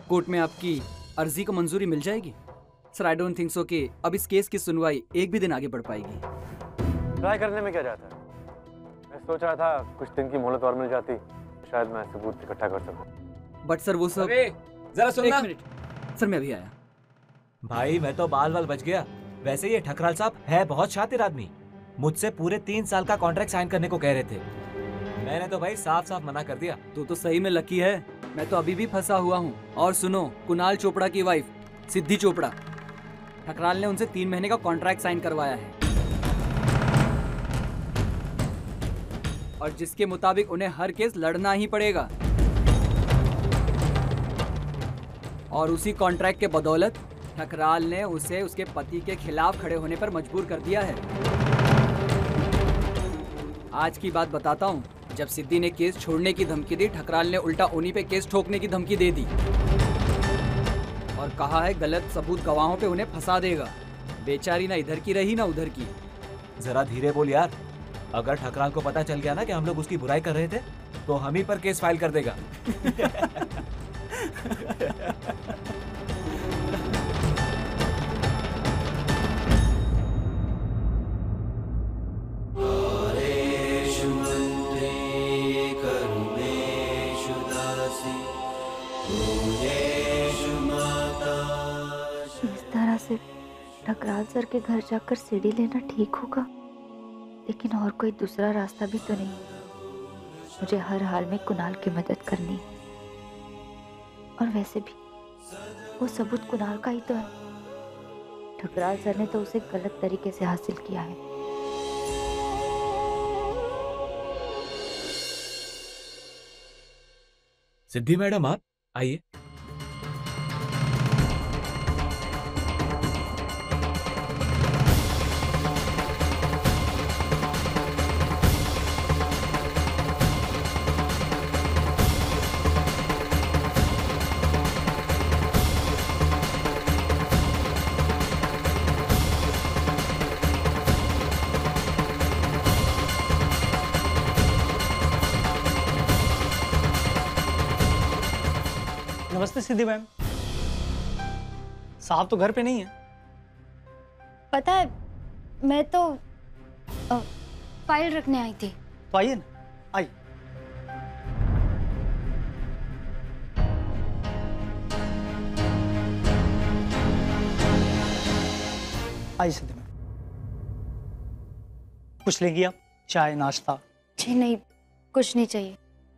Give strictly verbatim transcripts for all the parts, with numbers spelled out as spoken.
Court में आपकी अर्जी को मंजूरी मिल जाएगी। Sir I don't think so कि अब इस केस की सुनवाई एक भी दिन आगे बढ़ पाएगी। ट्राई करने में क्या जाता है? मैं सोच रहा था कुछ दिन की मोहलत और मिल जाती, शायद मैं सबूत इकट्ठा कर सकूं। बट सर वो सब जरा सुनना। एक मिनट सर, मैं अभी आया। भाई मैं तो बाल बाल बच गया। वैसे ये ठकराल साहब है बहुत शातिर आदमी। मुझसे पूरे तीन साल का कॉन्ट्रैक्ट साइन करने को कह रहे थे। मैंने तो भाई साफ साफ मना कर दिया। तू तो सही में लकी है, मैं तो अभी भी फंसा हुआ हूँ। और सुनो, कुणाल चोपड़ा की वाइफ सिद्धि चोपड़ा, ठकराल ने उनसे तीन महीने का कॉन्ट्रैक्ट साइन करवाया है और जिसके मुताबिक उन्हें हर केस लड़ना ही पड़ेगा। और उसी कॉन्ट्रैक्ट के बदौलत ठकराल ने उसे उसके पति के खिलाफ खड़े होने पर मजबूर कर दिया है। आज की बात बताता हूँ। जब सिद्धि ने केस छोड़ने की धमकी दी, ठकराल ने उल्टा उन्हीं पे केस ठोकने की धमकी दे दी और कहा है गलत सबूत गवाहों पे उन्हें फंसा देगा। बेचारी ना इधर की रही ना उधर की। जरा धीरे बोल यार। अगर ठकराल को पता चल गया ना कि हम लोग उसकी बुराई कर रहे थे तो हम ही पर केस फाइल कर देगा। इस तरह से ठकराल सर के घर जाकर सीढ़ी लेना ठीक होगा, लेकिन और कोई दूसरा रास्ता भी तो नहीं। मुझे हर हाल में कुणाल की मदद करनी है। और वैसे भी वो सबूत कुणाल का ही तो है। ठकराल सर ने तो उसे गलत तरीके से हासिल किया है। सिद्धि मैडम आप आइए। नमस्ते सिद्धि मैम। साहब तो घर पे नहीं है। पता है, मैं तो आ, फाइल रखने आई थी। तो आइए ना, आइए। आइए सिद्धि मैम। कुछ लेंगी आप? चाय नाश्ता? जी नहीं, कुछ नहीं चाहिए।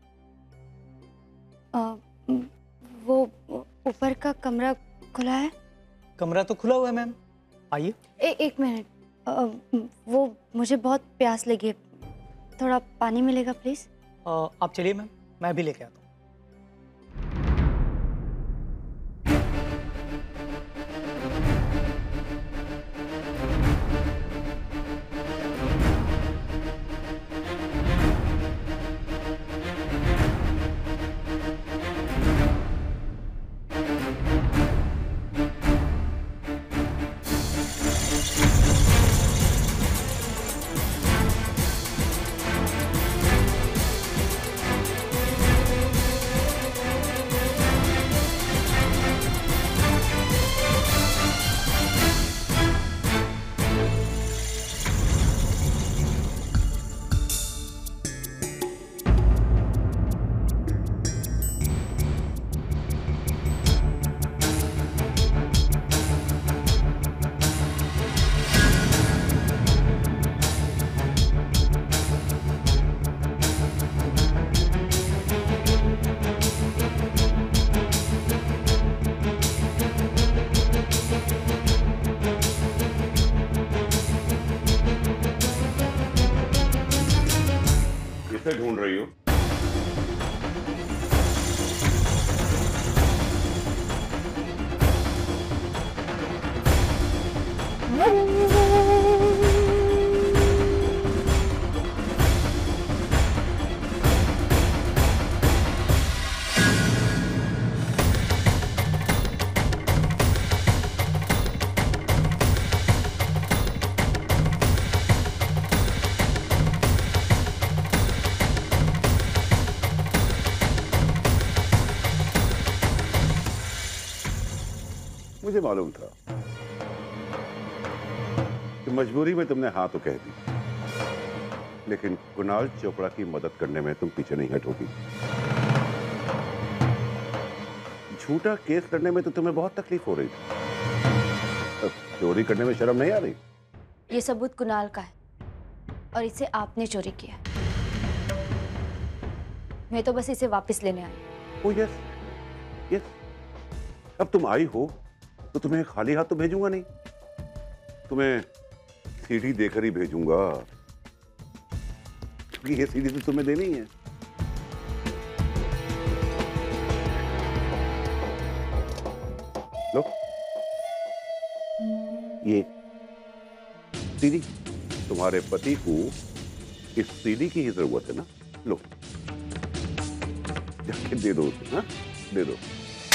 आ, वो ऊपर का कमरा खुला है? कमरा तो खुला हुआ है मैम, आइए। ए, एक मिनट, आ, वो मुझे बहुत प्यास लगी है, थोड़ा पानी मिलेगा प्लीज? आप चलिए मैम, मैं भी लेके आता हूँ। किसे ढूंढ रही हो? मुझे मालूम था कि मजबूरी में तुमने हाँ तो कह दी, लेकिन कुणाल चोपड़ा की मदद करने में तुम पीछे नहीं हटोगी। झूठा केस करने में तो तुम्हें बहुत तकलीफ हो रही थी, अब चोरी करने में शर्म नहीं आ रही? ये सबूत कुणाल का है और इसे आपने चोरी किया। मैं तो बस इसे वापस लेने आई। Oh yes, yes. अब तुम आई हो तो तुम्हें खाली हाथ तो भेजूंगा नहीं, तुम्हें सीडी देकर ही भेजूंगा, क्योंकि ये सीडी तो तुम्हें देनी है। लो, ये सीडी, तुम्हारे पति को इस सीडी की ही जरूरत है ना? लो, जाके दे दो उसे। हाँ, दे दो।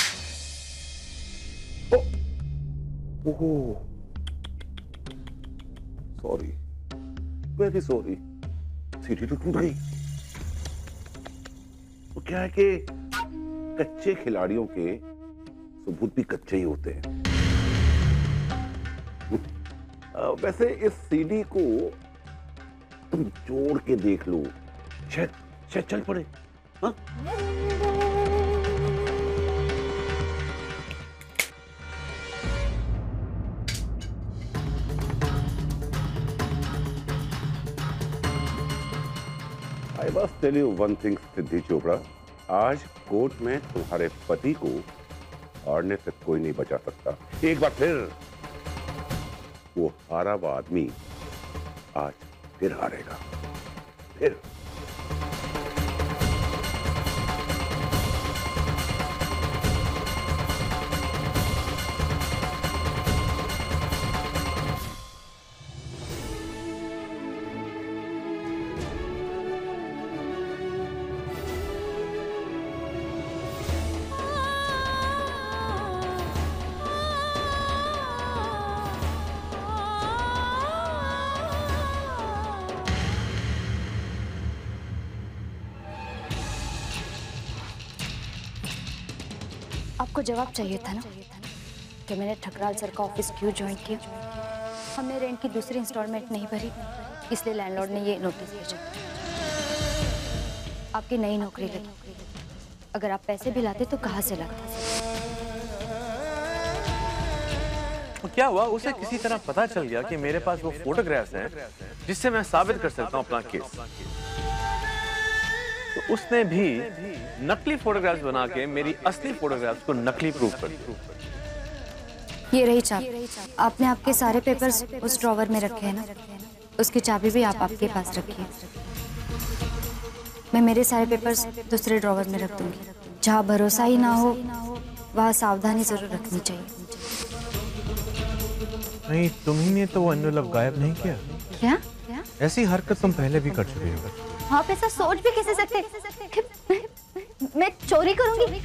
Oh, sorry, very sorry. CD तो टूट गई। वो क्या है कि कच्चे खिलाड़ियों के सबूत भी कच्चे ही होते हैं। आ, वैसे इस सीडी को तुम जोड़ के देख लो, शायद शायद चल पड़े। हाँ? I must tell you one thing, सिद्धि चोपड़ा, आज कोर्ट में तुम्हारे पति को हारने से कोई नहीं बचा सकता। एक बार फिर वो हारा हुआ आदमी आज फिर हारेगा, फिर। आपको जवाब चाहिए था ना कि मैंने ठकराल सर का ऑफिस क्यों ज्वाइन किया। हमने रेंट की दूसरी इंस्टॉलमेंट नहीं भरी, इसलिए लैंडलॉर्ड ने ये नोटिस भेजा। आपकी नई नौकरी लगी, अगर आप पैसे भी लाते तो कहाँ से लाते? तो क्या हुआ, उसे किसी तरह पता चल गया कि मेरे पास वो फोटोग्राफ्स हैं जिससे मैं साबित कर सकता हूँ अपना केस। तो उसने भी नकली फोटोग्राफ्स बना के मेरी असली फोटोग्राफ्स को नकली प्रूव कर दिया। ये रही चाबी। आपने आपके सारे पेपर्स उस ड्रॉवर में रखे हैं ना, उसकी चाबी भी आप आपके पास रखिए। मैं मेरे सारे पेपर्स दूसरे ड्रॉवर में रख दूंगी। जहाँ भरोसा ही ना हो वहाँ सावधानी जरूर रखनी चाहिए। नहीं, तुम्ही तो वो एनवेलप गायब नहीं किया। क्या? ऐसी हरकत तुम पहले भी कर चुके हो। आप ऐसा सोच भी कैसे सकते? मैं, मैं चोरी करूंगी?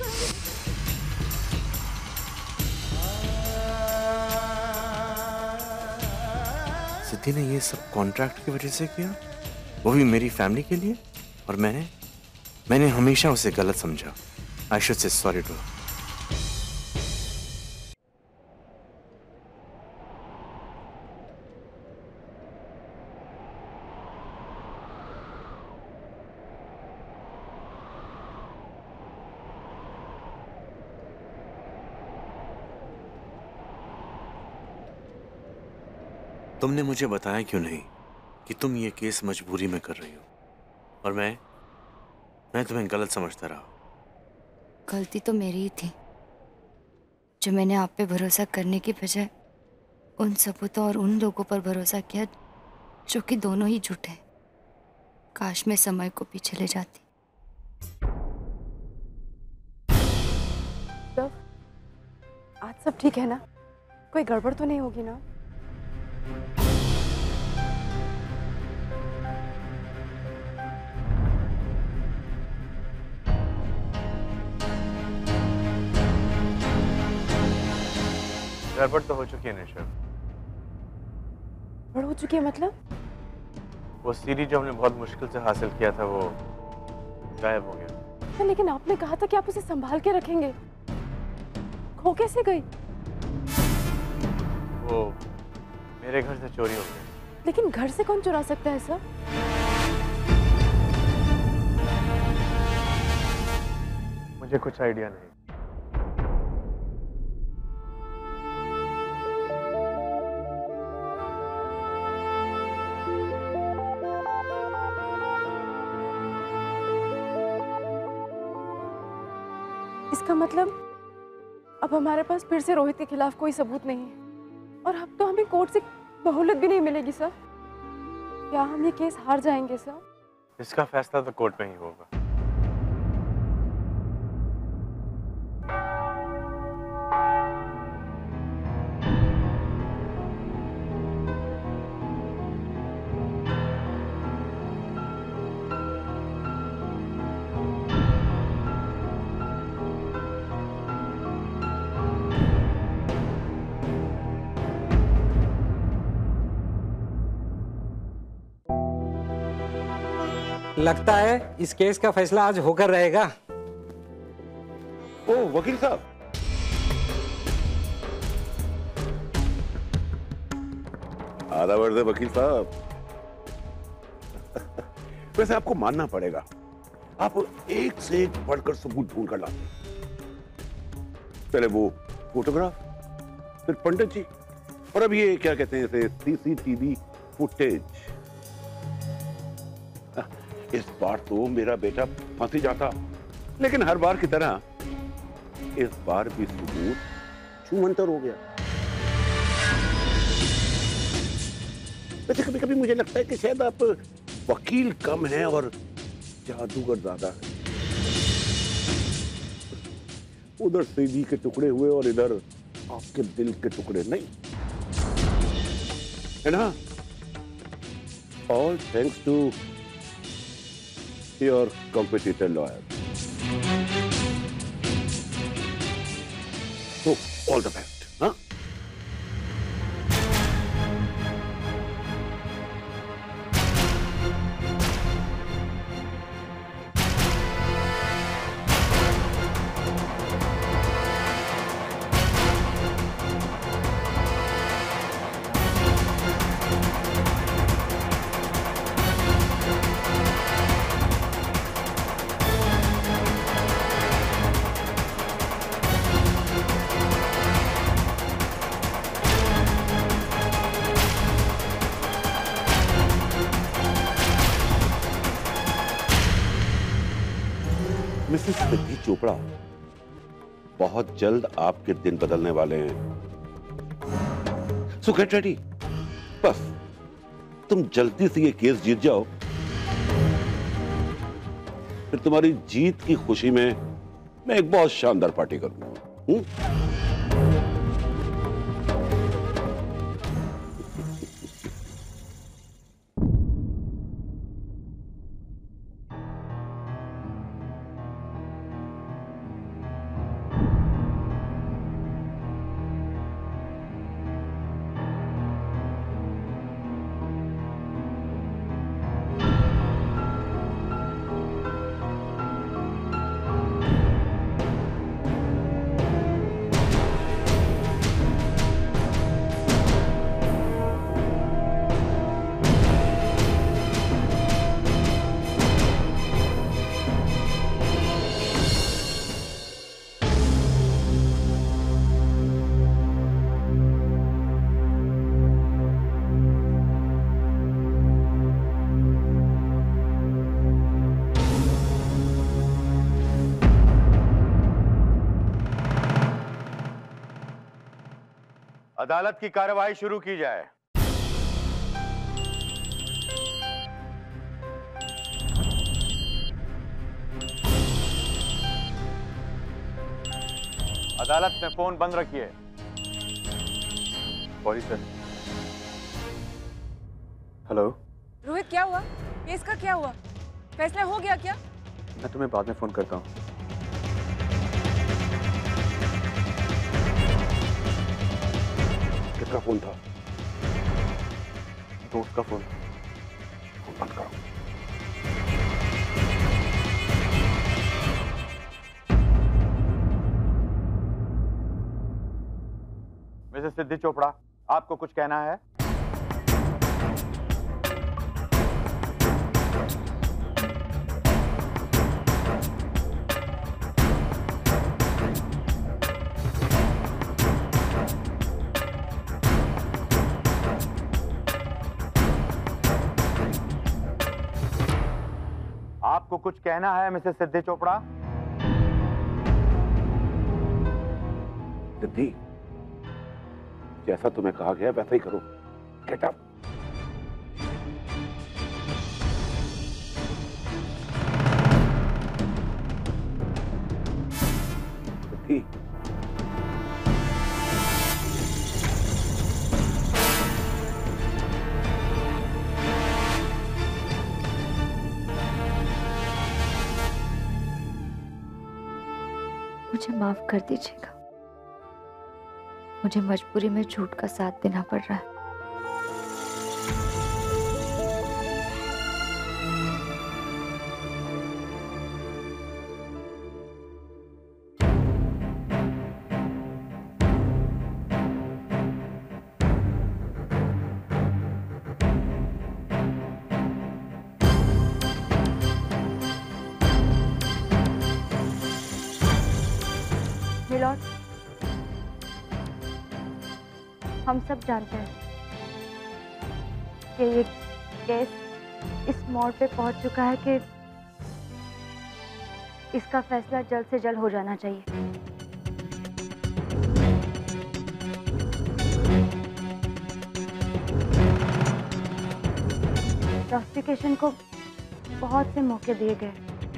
सिद्धि ने ये सब कॉन्ट्रैक्ट की वजह से किया, वो भी मेरी फैमिली के लिए, और मैंने मैंने हमेशा उसे गलत समझा। I should say sorry too. तुमने मुझे बताया क्यों नहीं कि तुम ये केस मजबूरी में कर रही हो, और मैं मैं तुम्हें गलत समझता रहा। गलती तो मेरी ही थी, जो मैंने आप पे भरोसा करने की बजाय उन सबूतों और उन लोगों पर भरोसा किया जो कि दोनों ही झूठे हैं। काश मैं समय को पीछे ले जाती। तो आज सब ठीक है ना? कोई गड़बड़ तो नहीं होगी ना? गड़बड़ तो हो चुकी है निशा। गड़बड़ हो चुकी है मतलब? वो सीडी जो हमने बहुत मुश्किल से हासिल किया था वो गायब हो गया। लेकिन आपने कहा था कि आप उसे संभाल के रखेंगे, खो कैसे गई? वो मेरे घर से चोरी हो गया। लेकिन घर से कौन चुरा सकता है सर? मुझे कुछ आइडिया नहीं। इसका मतलब अब हमारे पास फिर से रोहित के खिलाफ कोई सबूत नहीं है और अब तो हमें कोर्ट से बहुलत भी नहीं मिलेगी सर। क्या हम ये केस हार जाएंगे सर? इसका फैसला तो कोर्ट में ही होगा। लगता है इस केस का फैसला आज होकर रहेगा। ओ वकील साहब, आधा वर्ष है वकील साहब। वैसे आपको मानना पड़ेगा, आप एक से एक बढ़कर सबूत ढूंढ कर लाते। पहले वो फोटोग्राफ, फिर पंडित जी, और अब ये क्या कहते हैं इसे, सीसीटीवी फुटेज। इस बार तो मेरा बेटा फंस ही जाता, लेकिन हर बार की तरह इस बार भी सबूत छूमंतर हो गया। वैसे कभी कभी मुझे लगता है कि शायद आप वकील कम हैं और जादूगर ज्यादा है। उधर सीधी के टुकड़े हुए और इधर आपके दिल के टुकड़े नहीं, है ना? All thanks to your competitor lawyer. So, all the best. Huh? Mrs Siddhi Chopra, बहुत जल्द आपके दिन बदलने वाले हैं। So get ready. बस तुम जल्दी से ये केस जीत जाओ, फिर तुम्हारी जीत की खुशी में मैं एक बहुत शानदार पार्टी करूंगा। अदालत की कार्रवाई शुरू की जाए। अदालत में फोन बंद रखिए। Sorry sir. हेलो रोहित, क्या हुआ? केस का क्या हुआ? फैसला हो गया क्या? मैं तुम्हें बाद में फोन करता हूँ। किसका फोन था? दोस्त का फोन। फोन बंद करो। मिसेस सिद्धि चोपड़ा, आपको कुछ कहना है? आपको कुछ कहना है मिसेस सिद्धि चोपड़ा? सिद्धि, जैसा तुम्हें कहा गया वैसा ही करो। Get up. सिद्धि, मुझे माफ कर दीजिएगा, मुझे मजबूरी में झूठ का साथ देना पड़ रहा है। मिलॉर्ड, हम सब जानते हैं कि ये केस इस मोड़ पे पहुंच चुका है कि इसका फैसला जल्द से जल्द हो जाना चाहिए। प्रोसिक्यूशन को बहुत से मौके दिए गए,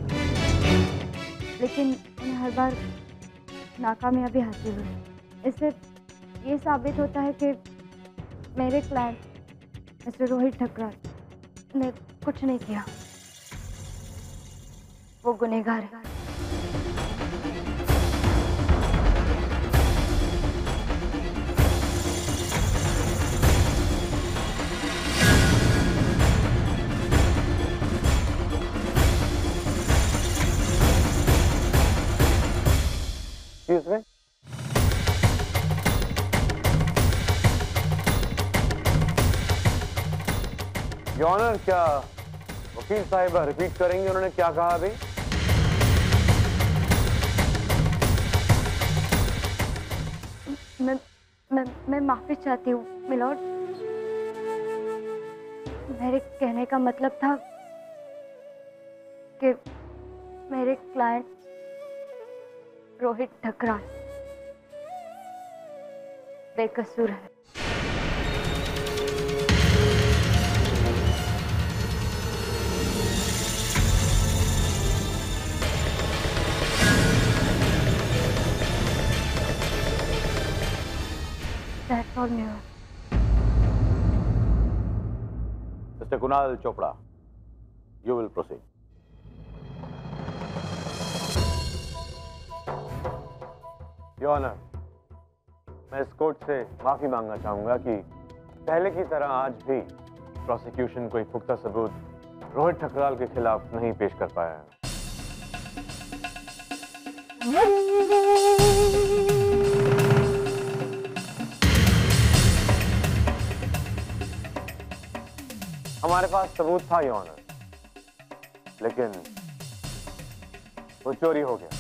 लेकिन उन्हें हर बार नाकामयाबी हासिल हुई। इससे ये साबित होता है कि मेरे क्लाइंट मिस्टर रोहित ठकराल ने कुछ नहीं किया, वो गुनहगार है। Excuse me? योर ऑनर, क्या वकील साहिबा रिपीट करेंगे उन्होंने क्या कहा अभी? मैं मैं मैं माफी चाहती हूँ मिलॉर्ड। मेरे कहने का मतलब था कि मेरे क्लाइंट रोहित ठकराल बेकसूर है। That's all, Mirror. Mr Kunal Chopra, you will proceed. Your honour, मैं इस कोर्ट से माफी मांगना चाहूंगा कि पहले की तरह आज भी प्रोसिक्यूशन कोई पुख्ता सबूत रोहित ठकराल के खिलाफ नहीं पेश कर पाया है। हमारे पास सबूत था योर ऑनर, लेकिन वो चोरी हो गया।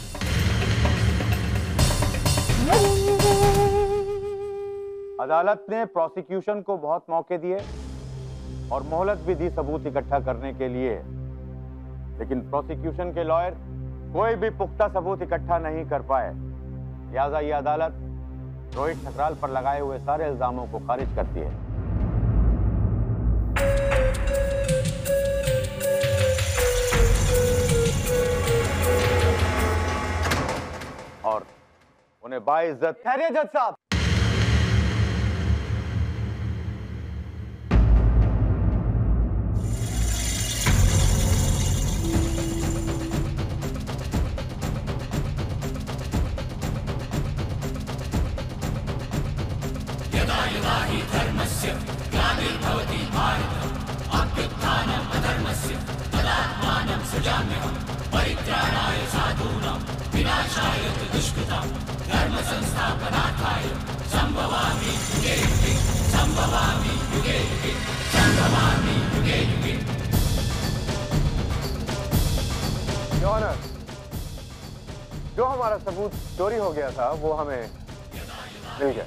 अदालत ने प्रोसिक्यूशन को बहुत मौके दिए और मोहलत भी दी सबूत इकट्ठा करने के लिए, लेकिन प्रोसिक्यूशन के लॉयर कोई भी पुख्ता सबूत इकट्ठा नहीं कर पाए। लिहाजा ये अदालत रोहित ठकराल पर लगाए हुए सारे इल्जामों को खारिज करती है और उन्हें बाइज्जत ठहरिए जज साहब। यदा यदा हि धर्मस्य ग्लानिर्भवति भारत अभ्युत्थानम् अधर्मस्य तदात्मानं सृजाम्यहम् परित्राणाय साधूनां विनाशाय तु दुष्कृतां धर्म संस्थापनार्थाय संभवामि युगे युगे। संभवामि युगे युगे संभवामि युगे युगे। योर ऑनर, जो हमारा सबूत चोरी हो गया था वो हमें मिल गया।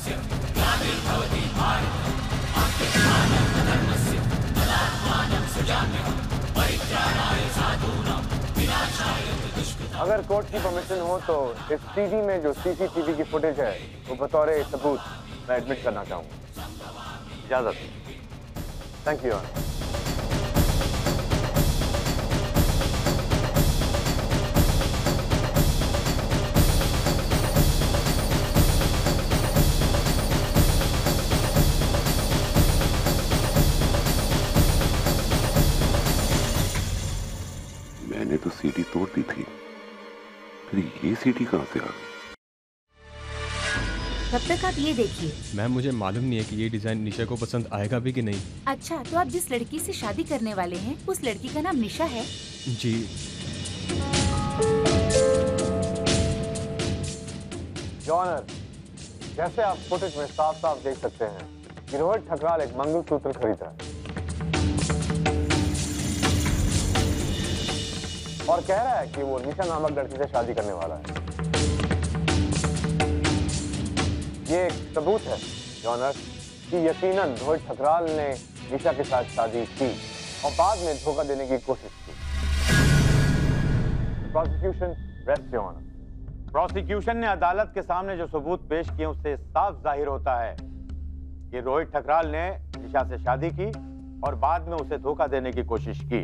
अगर कोर्ट की परमिशन हो तो इस सीडी में जो सीसीटीवी की फुटेज है वो बतौर सबूत मैं एडमिट करना चाहूंगा। इजाजत। Thank you. मैंने तो सीडी तोड़ दी थी, फिर ये सीडी कहां से आ गई? तब तक आप ये देखिए। मैम मुझे मालूम नहीं है कि ये डिजाइन निशा को पसंद आएगा भी कि नहीं। अच्छा, तो आप जिस लड़की से शादी करने वाले हैं उस लड़की का नाम निशा है? जी। योर ऑनर, जैसे आप फुटेज में साफ साफ देख सकते हैं कि रोहित ठकराल एक मंगलसूत्र खरीदा है और कह रहा है कि वो निशा नामक लड़की से शादी करने वाला है। ये एक सबूत है योर ऑनर कि यकीनन रोहित ठकराल ने निशा के साथ शादी की और बाद में धोखा देने की कोशिश की। Prosecution rest your honour. Prosecution ने अदालत के सामने जो सबूत पेश किए उससे साफ जाहिर होता है कि रोहित ठकराल ने निशा से शादी की और बाद में उसे धोखा देने की कोशिश की।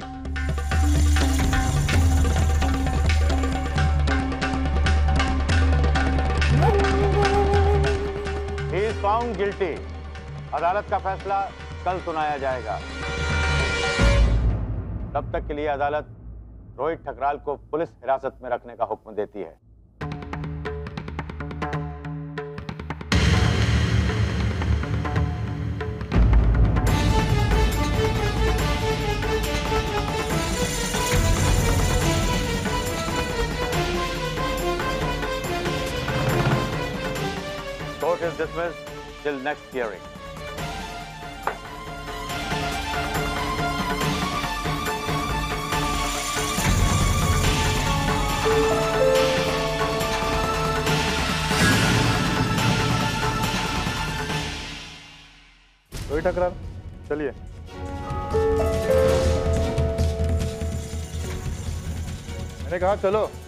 He is found guilty। अदालत का फैसला कल सुनाया जाएगा। तब तक के लिए अदालत रोहित ठकराल को पुलिस हिरासत में रखने का हुक्म देती है। Court is dismissed till next hearing. Rohit Thakral, चलिए। मैंने कहा चलो।